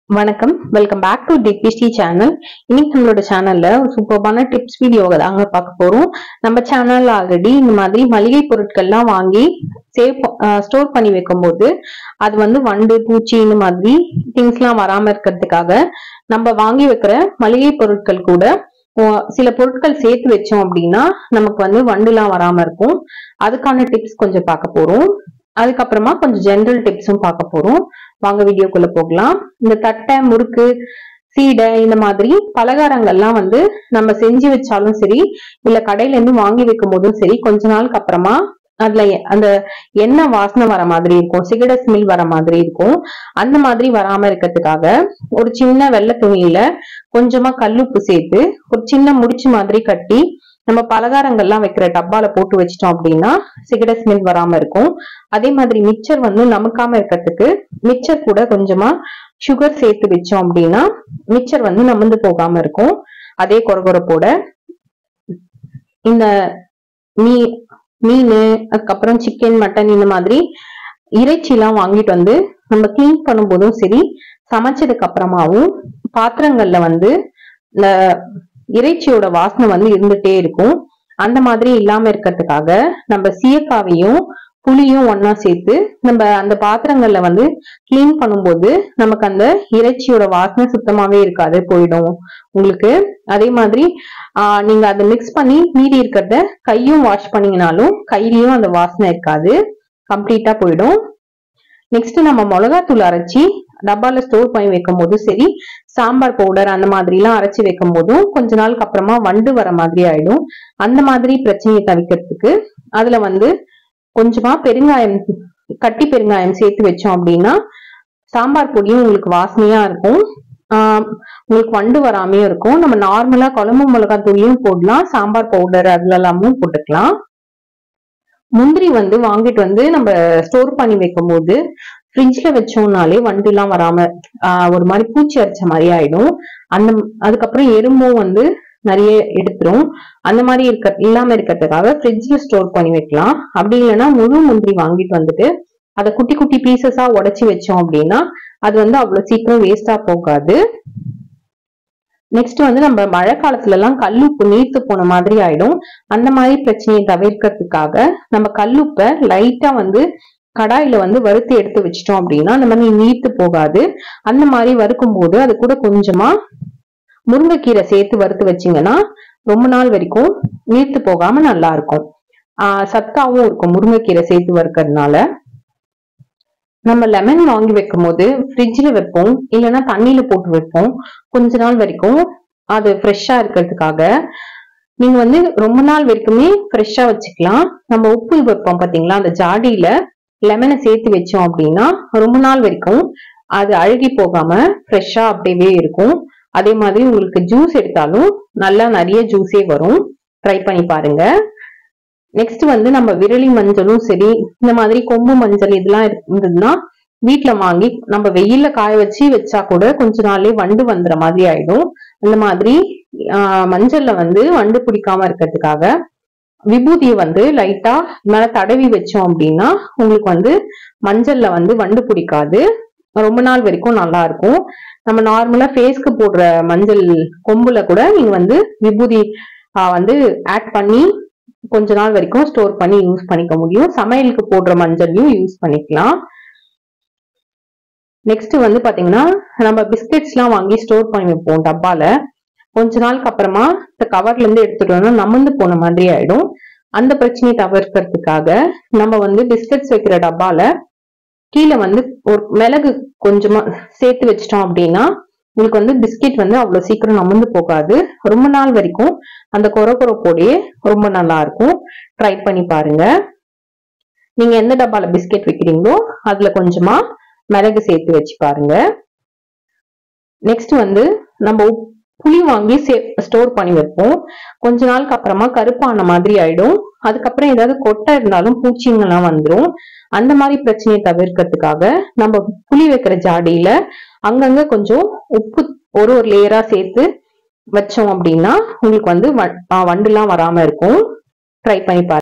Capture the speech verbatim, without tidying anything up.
வணக்கம், welcome back to டிக்விஸ்டி channel. இன்னைக்கு நம்மளோட சேனல்ல ஒரு சூப்பர்பான டிப்ஸ் வீடியோ தாங்க பார்க்க போறோம். நம்ம சேனல்ல ஆல்ரெடி இந்த மாதிரி மளிகை பொருட்கள்லாம் வாங்கி சேவ் ஸ்டோர் பண்ணி வைக்கும் போது அது வந்து வண்டு பூச்சி இந்த மாதிரி திங்ஸ் எல்லாம் வராம இருக்கிறதுக்காக நம்ம வாங்கி வைக்கிற மளிகை பொருட்கள் கூட சில பொருட்கள் சேர்த்து வச்சோம் அப்படின்னா நமக்கு வந்து வண்டு எல்லாம் வராம இருக்கும். அதுக்கான டிப்ஸ் கொஞ்சம் பார்க்க போறோம். அதுக்கப்புறமா கொஞ்சம் ஜெனரல் டிப்ஸும் பார்க்க போறோம். வாங்க வீடியோக்குள்ள போகலாம். இந்த தட்டை, முறுக்கு, சீடை இந்த மாதிரி பலகாரங்கள்லாம் வந்து நம்ம செஞ்சு வச்சாலும் சரி, இல்ல கடையில இருந்து வாங்கி வைக்கும் போதும் சரி, கொஞ்ச நாளுக்கு அப்புறமா அதுல அந்த எண்ணெய் வாசனை வர மாதிரி இருக்கும், சிகரெட் ஸ்மெல் வர மாதிரி இருக்கும். அந்த மாதிரி வராம இருக்கிறதுக்காக ஒரு சின்ன வெள்ளை துணியில கொஞ்சமா கல்லுப்பு சேர்த்து ஒரு சின்ன முடிச்சு மாதிரி கட்டி நம்ம பலகாரங்கள்லாம் வைக்கிற டப்பால போட்டு வச்சிட்டோம் அப்படின்னா சிகரெட் ஸ்மெல் வராம இருக்கும். அதே மாதிரி மிக்சர் வந்து நமக்காம இருக்கிறதுக்கு மிக்சர் கூட கொஞ்சமா சுகர் சேர்த்து வச்சோம் அப்படின்னா மிக்சர் வந்து நமுந்து போகாம இருக்கும். அதே கொரகொரப்போட இந்த மீ மீன் அதுக்கப்புறம் சிக்கன், மட்டன் இந்த மாதிரி இறைச்சி எல்லாம் வாங்கிட்டு வந்து நம்ம கிளீன் பண்ணும் போதும் சரி, சமைச்சதுக்கு அப்புறமாவும் பாத்திரங்கள்ல வந்து இந்த இறைச்சியோட வாசனை வந்து இருந்துட்டே இருக்கும். அந்த மாதிரி இல்லாம இருக்கிறதுக்காக நம்ம சீயக்காவையும் புளியும் ஒன்னா சேர்த்து நம்ம அந்த பாத்திரங்கள்ல வந்து கிளீன் பண்ணும்போது நமக்கு அந்த இறைச்சியோட வாசனை சுத்தமாவே இருக்காது, போயிடும் உங்களுக்கு. அதே மாதிரி ஆஹ் நீங்க அதை மிக்ஸ் பண்ணி மீதி இருக்கிறத கையும் வாஷ் பண்ணீங்கனாலும் கையிலயும் அந்த வாசனை இருக்காது, கம்ப்ளீட்டா போயிடும். நெக்ஸ்ட் நம்ம மிளகாத்தூள் அரைச்சி டப்பால ஸ்டோர் பண்ணி வைக்கும் போதும் சரி, சாம்பார் பவுடர் அந்த மாதிரி எல்லாம் அரைச்சி வைக்கும் போதும் கொஞ்ச நாளுக்கு அப்புறமா வண்டு வர மாதிரி ஆயிடும். அந்த மாதிரி பிரச்சனையை தவிர்க்கிறதுக்கு அதுல வந்து கொஞ்சமா பெருங்காயம், கட்டி பெருங்காயம் சேர்த்து வச்சோம் அப்படின்னா சாம்பார் பொடியும் உங்களுக்கு வாசனையா இருக்கும், ஆஹ் உங்களுக்கு வண்டு வராமையும் இருக்கும். நம்ம நார்மலா குழம்பு மிளகாத்தூளையும் போடலாம், சாம்பார் பவுடர் அதுல எல்லாமும் போட்டுக்கலாம். முந்திரி வந்து வாங்கிட்டு வந்து நம்ம ஸ்டோர் பண்ணி வைக்கும் போது ஃப்ரிட்ஜ்ல வச்சோம்னாலே வண்டு எல்லாம் வராம ஆஹ் ஒரு மாதிரி பூச்சி அரிச்ச மாதிரி ஆயிடும். அந்த அதுக்கப்புறம் எறும்பும் வந்து நிறைய எடுத்துரும். அந்த மாதிரி இருக்க இல்லாம இருக்கிறதுக்காக ஃப்ரிட்ஜ்ல ஸ்டோர் பண்ணி வைக்கலாம். அப்படி இல்லைன்னா முழு முந்திரி வாங்கிட்டு வந்துட்டு அதை குட்டி குட்டி பீசஸா உடைச்சி வச்சோம் அப்படின்னா அது வந்து அவ்வளவு சீக்கிரம் வேஸ்டா போகாது. நெக்ஸ்ட் வந்து நம்ம மழை காலத்துல எல்லாம் கல்லுப்பு நீர்த்து போன மாதிரி ஆயிடும். அந்த மாதிரி பிரச்சனையை தவிர்க்கிறதுக்காக நம்ம கல்லுப்பை லைட்டா வந்து கடாயில வந்து வறுத்து எடுத்து வச்சிட்டோம் அப்படின்னா அந்த மாதிரி நீர்த்து போகாது. அந்த மாதிரி வறுக்கும் போது அது கூட கொஞ்சமா முருங்கைக்கீரை சேர்த்து வறுத்து வச்சிங்கன்னா ரொம்ப நாள் வரைக்கும் நீர்த்து போகாம நல்லா இருக்கும். ஆஹ் சத்தாவும் இருக்கும் முருங்கைக்கீரை சேர்த்து வறுக்கிறதுனால. நம்ம லெமன் வாங்கி வைக்கும் போது ஃப்ரிட்ஜ்ல வைப்போம், இல்லைன்னா தண்ணியில போட்டு வைப்போம் கொஞ்ச நாள் வரைக்கும் அது ஃப்ரெஷ்ஷா இருக்கிறதுக்காக. நீங்க வந்து ரொம்ப நாள் வரைக்குமே ஃப்ரெஷ்ஷா வச்சுக்கலாம். நம்ம உப்பு வைப்போம் பாத்தீங்களா, அந்த ஜாடியில லெமனை சேர்த்து வச்சோம் அப்படின்னா ரொம்ப நாள் வரைக்கும் அது அழுகி போகாம ஃப்ரெஷ்ஷா அப்படியே இருக்கும். அதே மாதிரி உங்களுக்கு ஜூஸ் எடுத்தாலும் நல்லா நிறைய ஜூஸே வரும். ட்ரை பண்ணி பாருங்க. நெக்ஸ்ட் வந்து நம்ம விரலி மஞ்சளும் சரி, இந்த மாதிரி கொம்பு மஞ்சள் இதெல்லாம் இருந்ததுன்னா வீட்டுல வாங்கி நம்ம வெயில்ல காய வச்சு வச்சா கூட கொஞ்ச நாள்லயே வண்டு வந்துற மாதிரி ஆயிடும். அந்த மாதிரி ஆஹ் மஞ்சள்ல வந்து வண்டு பிடிக்காம இருக்கிறதுக்காக விபூதியை வந்து லைட்டா மேல தடவி வச்சோம் அப்படின்னா உங்களுக்கு வந்து மஞ்சள்ல வந்து வண்டு பிடிக்காது, ரொம்ப நாள் வரைக்கும் நல்லா இருக்கும். நம்ம நார்மலா ஃபேஸ்க்கு போடுற மஞ்சள் கொம்புல கூட நீங்க வந்து விபூதி ஆஹ் வந்து ஆட் பண்ணி கொஞ்ச நாள் வரைக்கும் ஸ்டோர் பண்ணி யூஸ் பண்ணிக்க முடியும். சமையலுக்கு போடுற மஞ்சளையும் யூஸ் பண்ணிக்கலாம். நெக்ஸ்ட் வந்து பாத்தீங்கன்னா நம்ம பிஸ்கெட்ஸ் எல்லாம் வாங்கி ஸ்டோர் பண்ணி வைப்போம் டப்பால. கொஞ்ச நாளுக்கு அப்புறமா இந்த கவர்ல இருந்து எடுத்துட்டோம்னா நமுந்து போன மாதிரி ஆயிடும். அந்த பிரச்சனையை தவிர்க்கிறதுக்காக நம்ம வந்து பிஸ்கெட்ஸ் வைக்கிற டப்பால கீழே வந்து ஒரு மிளகு கொஞ்சமா சேர்த்து வச்சிட்டோம் அப்படின்னா உங்களுக்கு வந்து பிஸ்கெட் வந்து அவ்வளவு சீக்கிரம் நமுந்து போகாது, ரொம்ப நாள் வரைக்கும் அந்த கொரகொரப்போடையே ரொம்ப நல்லா இருக்கும். ட்ரை பண்ணி பாருங்க. நீங்க எந்த டப்பால பிஸ்கெட் வைக்கிறீங்களோ அதுல கொஞ்சமா மிளகு சேர்த்து வச்சு பாருங்க. நெக்ஸ்ட் வந்து நம்ம புளி வாங்கி ஸ்டோர் பண்ணி வைப்போம். கொஞ்ச நாளுக்கு அப்புறமா கருப்பான மாதிரி ஆயிடும். அதுக்கப்புறம் ஏதாவது கொட்டை இருந்தாலும் பூச்சிங்கெல்லாம் வந்துடும். அந்த மாதிரி பிரச்சனையை தவிர்க்கிறதுக்காக நம்ம புளி வைக்கிற ஜாடியில அங்கங்க கொஞ்சம் உப்பு ஒரு ஒரு லேயரா சேர்த்து வச்சோம் அப்படின்னா உங்களுக்கு வந்து வண்டு எல்லாம் வராம இருக்கும். ட்ரை பண்ணி பாருங்க.